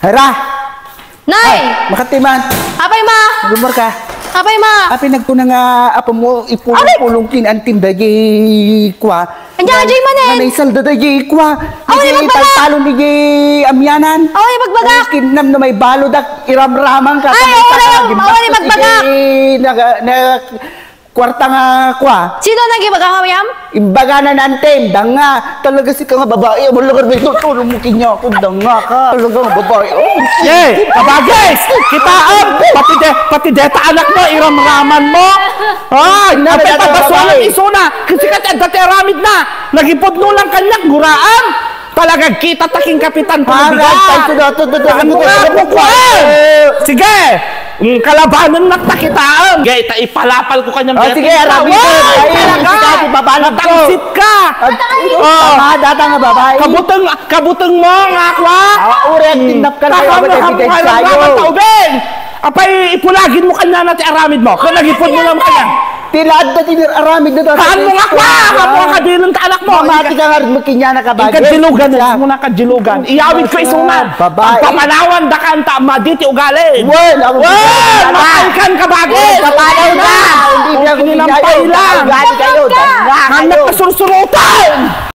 Hara! Nay! Makatiman! Apay ma! Gumor ka! Apay ma! Api nagpuna nga apa mo ipulong-pulongkin antim dagi kwa. Anja ajay manen! Nanay salda dagi kwa. Away magbaga! Talon dagi amyanan. Away magbaga! Kinam na may balod iramraman ka. Ay, away magbaga! Kwarta nga kwa. Sino nang gibagamayam? Imbaga na nantem, danga. Talaga si ka nga babae. Malagar ba ito? Tulong mo kinya ako. Danga ka. Talaga nga babae. Ye! Kabagis! Kitaan! Pati deta anak mo, iramraman mo! Ay! Apay pabaswalan isuna! Kasi ka dati aramid na! Nagipodno lang kanyak, guraan! Talaga kita taking kapitan panabigan! Sige! Kalabanan na takitaan! Gaya, ipalapal ko kanyang sige, aramid ko! Ay, babalot ko! Matangsit ka! Tama, data nga babae. Kabutang mo nga kwa! Uri ang tinap ka na taubeng! Apay ipulagin mo kanya natin aramid mo. Kung nagipon mo naman kanya. Tilad na tinir aramid na Kaan mo nga kwa! Kapo ang kabilang ka anak mo. Mamati ka nga rin magkinya na kabagay. Ikadjilugan na muna kadjilugan. Iyawid ko isuna. Babae. Pamanawan da kanta maditi ugali. Well, Makalkan ka bagay. Papalaw na! Hindi niya Ninampay lang. Ugali kayo. Hanak ka sursurutan.